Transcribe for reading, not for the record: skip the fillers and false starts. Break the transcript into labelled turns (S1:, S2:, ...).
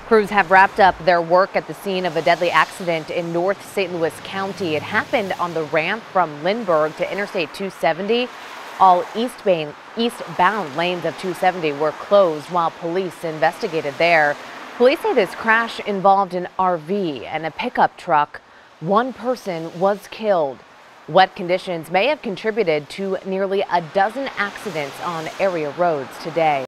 S1: Crews have wrapped up their work at the scene of a deadly accident in North St. Louis County. It happened on the ramp from Lindbergh to Interstate 270. All eastbound lanes of 270 were closed while police investigated there. Police say this crash involved an RV and a pickup truck. One person was killed. Wet conditions may have contributed to nearly a dozen accidents on area roads today.